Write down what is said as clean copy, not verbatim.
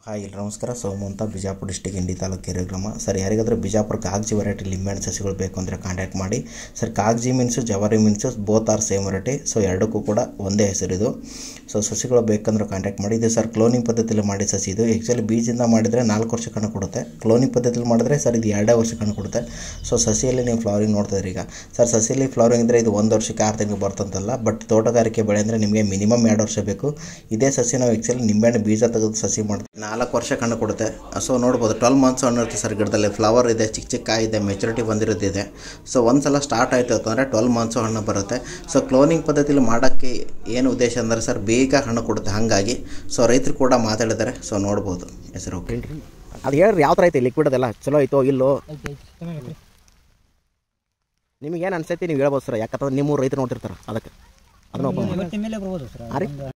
Hi ಎಲ್ಲರೂ ನಮಸ್ಕಾರ. ಸೋಮು ಅಂತ, ಬಿಜಾಪುರ ಡಿಸ್ಟಿಕ್ ಇಂಡಿ ತಾಲೂಕು ಕೆರೆಗ್ರಾಮ. ಸರ್, ಯಾರಿಗಾದ್ರೂ ಬಿಜಾಪುರ ಕಾಗಜಿ ವೆರೈಟಿ ಲಿಂಬೆಹಣ್ಣು ಸಸಿಗಳು ಬೇಕು ಅಂದರೆ ಕಾಂಟ್ಯಾಕ್ಟ್ ಮಾಡಿ. ಸರ್, ಕಾಗಜಿ ಮೀನ್ಸು ಜವಾರಿ means both are same variety. So ಎರಡಕ್ಕೂ ಕೂಡ ಒಂದೇ ಹೆಸರಿದು. ಸೊ ಸಸಿಗಳು ಬೇಕಂದ್ರೆ ಕಾಂಟ್ಯಾಕ್ಟ್ ಮಾಡಿ. ಇದು ಸರ್ ಕ್ಲೋನಿಂಗ್ ಪದ್ಧತಿಯಲ್ಲಿ ಮಾಡಿ ಸಸಿ. ಇದು ಆ್ಯಕ್ಚುಲಿ ಬೀಜದಿಂದ ಮಾಡಿದರೆ 4 ವರ್ಷಕ್ಕೆ ಹಣ್ಣು ಕೊಡುತ್ತೆ. ಕ್ಲೋನಿಂಗ್ ಪದ್ಧತಿಯಲ್ಲಿ ಮಾಡಿದ್ರೆ ಸರ್ ಇದು 2 ವರ್ಷಕ್ಕೆ ಹಣ್ಣು ಕೊಡುತ್ತೆ. ಸೊ ಸಸಿಯಲ್ಲಿ ನೀವು ಫ್ಲವರಿಂಗ್ ನೋಡ್ತಿದ್ರಿ. ಈಗ ಸರ್ ಸಸಿಯಲ್ಲಿ ಫ್ಲವರಿಂಗ್ ಇದ್ದರೆ ಇದು 1 ವರ್ಷಕ್ಕೆ 6 ತಿಂಗಳು ಬರ್ತಂತಲ್ಲ. ಬಟ್ ತೋಟಗಾರಿಕೆ ಬೆಳೆ ಅಂದರೆ ನಿಮಗೆ ಮಿನಿಮಮ್ 2 ವರ್ಷ ಬೇಕು. ಇದೇ ಸಸಿ ನಾವು ಆ್ಯಕ್ಚುಲಿ ನಿಂಬೆಹಣ್ಣು ಬೀಜ ತೆಗೆದು ಸಸಿ ಮಾಡ್ತೀವಿ, 4 ವರ್ಷಕ್ಕೆ ಹಣ್ಣು ಕೊಡುತ್ತೆ. ಸೊ ನೋಡ್ಬೋದು 12 ಮಂತ್ಸ್ ಹಣ್ಣು ಇರುತ್ತೆ ಸರ್ ಗಿಡದಲ್ಲಿ. ಫ್ಲವರ್ ಇದೆ, ಚಿಕ್ಕ ಚಿಕ್ಕ ಕಾಯಿ ಇದೆ, ಮೆಚುರಿಟಿ ಬಂದಿರೋದಿದೆ. ಸೊ ಒಂದು ಸಲ ಸ್ಟಾರ್ಟ್ ಆಯಿತು ಅಂತಂದರೆ 12 ಮಂತ್ಸು ಹಣ್ಣು ಬರುತ್ತೆ. ಸೊ ಕ್ಲೋನಿಂಗ್ ಪದ್ಧತಿಯಲ್ಲಿ ಮಾಡೋಕ್ಕೆ ಏನು ಉದ್ದೇಶ ಅಂದರೆ ಸರ್ ಬೇಗ ಹಣ್ಣು ಕೊಡುತ್ತೆ. ಹಾಗಾಗಿ ಸೊ ರೈತರು ಕೂಡ ಮಾತಾಡಿದ್ದಾರೆ. ಸೊ ನೋಡ್ಬೋದು ಹೆಸರು. ಅದು ಹೇಳ್ರಿ, ಯಾವ ಥರ ಐತೆ ಲಿಕ್ವಿಡ್ ಅದೆಲ್ಲ ಚಲೋ ಐತೋ ಇಲ್ಲೋ ನಿಮಗೇನು ಅನ್ಸೈತಿ ನೀವು ಹೇಳ್ಬೋದು ಸರ್. ಯಾಕಂತಂದ್ರೆ ನಿಮ್ಮ ರೈತರು ನೋಡ್ತಿರ್ತಾರೆ. ಅದಕ್ಕೆ ಅದನ್ನ